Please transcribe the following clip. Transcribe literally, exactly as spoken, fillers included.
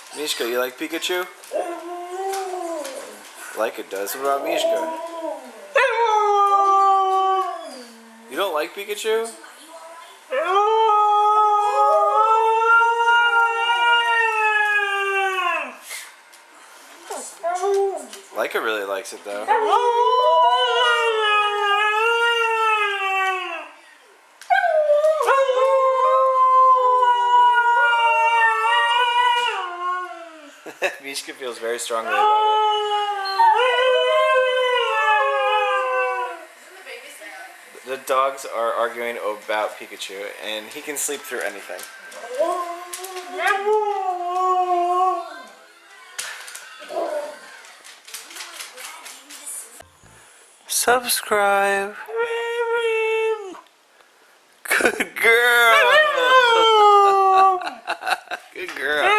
Mishka, you like Pikachu? Laika does. What about Mishka? You don't like Pikachu? Laika really likes it though. Mishka feels very strongly about it. The dogs are arguing about Pikachu, and he can sleep through anything. Subscribe. Good girl. Good girl.